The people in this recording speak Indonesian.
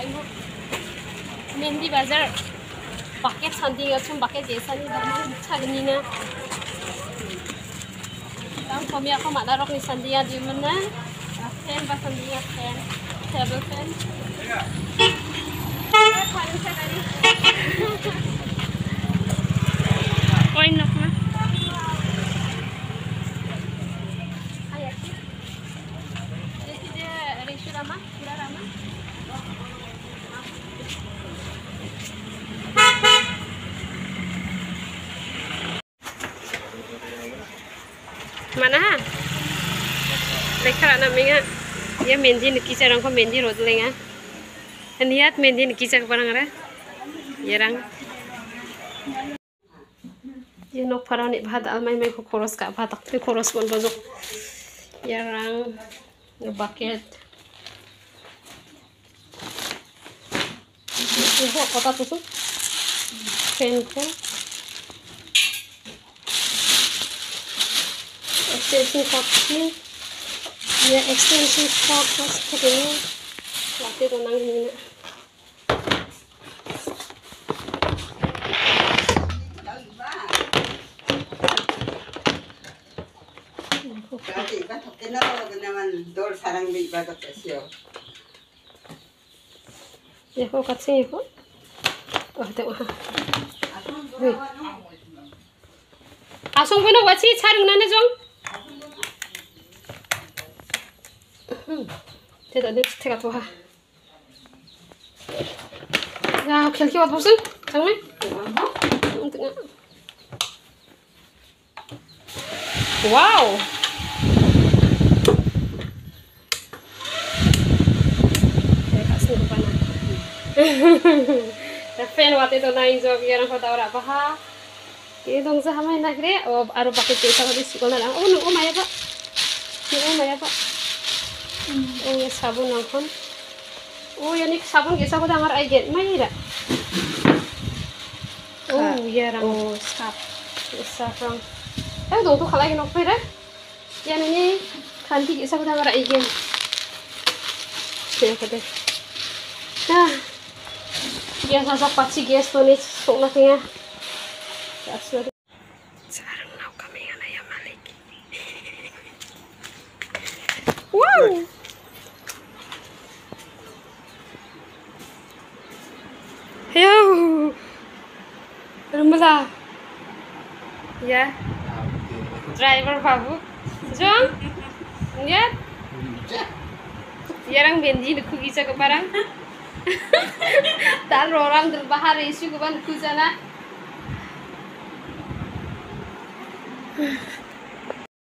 ibu Mendi bazar paket sandi ngacung paket jesa ni dalam cagni na. Tang kami aku mak darok ni sandi di mana? Fan ba sandi fan, table fan. Oi nak mah. Ayat. Jadi dia resu ramah, pura ramah. Mana ha? Lekar anak menga, ya mendi niki sarang ko mendi rod lenga. Niat mendi niki sak barang ara, yarang. Ya nok parau ni bahad almai mai ko koros ka batak ni koros bon bozok. Yarang bucket. Ibu kota tusuk. Pen ko. Extension cord ni, ya extension cord pas begini, waktu itu nang ini. Ya kok kacang itu? Oh tengok. Asong puno waci sarung nane jong. Tidak ada tega tuh ha. Ya kelki wat bosun, jangan. Wow. Kasih depan. Fan wat itu naik jog yang kau tahu apa ha? Ini dong sama enak deh. Oh, aru pakai kita di sekolah lang. Oh maya pak. Oh maya pak. Oh ya sabun nangkon. Oh ya nih sabun kita aku dengar aja. Maya dah. Oh ya rang. Oh sap rang. Dong tuh kalau nak pergi, ya ini kanti kita aku dengar aja. Siapa deh? Nah, dia sasak paci gas tuh nih sok naknya. Sekarang mau kami ayam lagi. Wow. Yo. Rumah. Ya. Driver babu. Jom. Lihat. Yarang bendi deku bisa ke parang. Tar orang terbahar isu ke ban ku sana.